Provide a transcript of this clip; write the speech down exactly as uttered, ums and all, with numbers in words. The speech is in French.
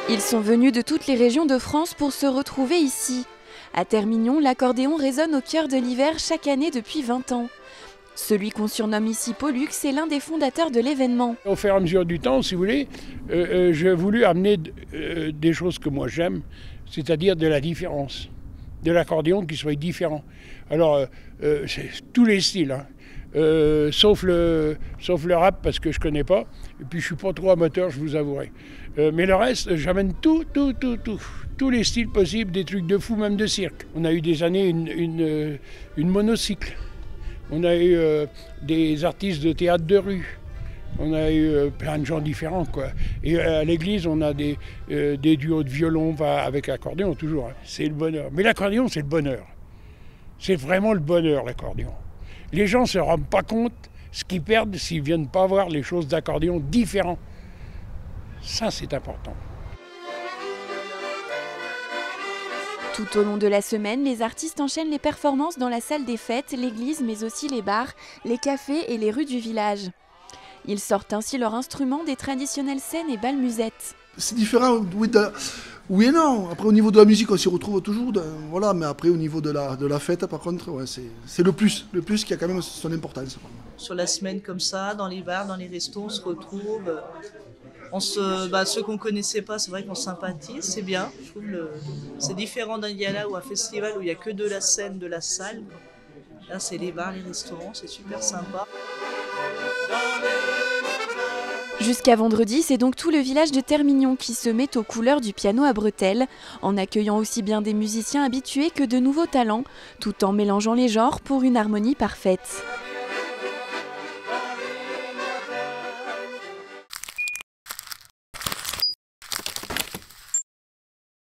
Ils sont venus de toutes les régions de France pour se retrouver ici. À Termignon, l'accordéon résonne au cœur de l'hiver chaque année depuis vingt ans. Celui qu'on surnomme ici Pollux est l'un des fondateurs de l'événement. Au fur et à mesure du temps, si vous voulez, euh, euh, j'ai voulu amener euh, des choses que moi j'aime, c'est-à-dire de la différence, de l'accordéon qui soit différent. Alors, euh, euh, c'est tous les styles, hein. euh, sauf, le, sauf le rap parce que je ne connais pas, et puis je ne suis pas trop amateur, je vous avouerai. Euh, mais le reste, j'amène tout, tout, tout, tout, tous les styles possibles, des trucs de fou, même de cirque. On a eu des années une, une, une monocycle. On a eu euh, des artistes de théâtre de rue, on a eu euh, plein de gens différents, quoi. Et euh, à l'église, on a des, euh, des duos de violon avec accordéon, toujours. Hein. C'est le bonheur. Mais l'accordéon, c'est le bonheur. C'est vraiment le bonheur, l'accordéon. Les gens ne se rendent pas compte ce qu'ils perdent s'ils ne viennent pas voir les choses d'accordéon différents. Ça, c'est important. Tout au long de la semaine, les artistes enchaînent les performances dans la salle des fêtes, l'église, mais aussi les bars, les cafés et les rues du village. Ils sortent ainsi leurs instruments des traditionnelles scènes et bals musettes. C'est différent, oui, de, oui et non. Après, au niveau de la musique, on s'y retrouve toujours. De, voilà, mais après, au niveau de la, de la fête, par contre, ouais, c'est le plus. Le plus qui a quand même son importance. Sur la semaine comme ça, dans les bars, dans les restos, on se retrouve. On se, bah, ceux qu'on ne connaissait pas, c'est vrai qu'on sympathise, c'est bien. Je trouve le, c'est différent d'un gala ou un festival où il n'y a que de la scène, de la salle. Là, c'est les bars, les restaurants, c'est super sympa. Jusqu'à vendredi, c'est donc tout le village de Termignon qui se met aux couleurs du piano à bretelles, en accueillant aussi bien des musiciens habitués que de nouveaux talents, tout en mélangeant les genres pour une harmonie parfaite.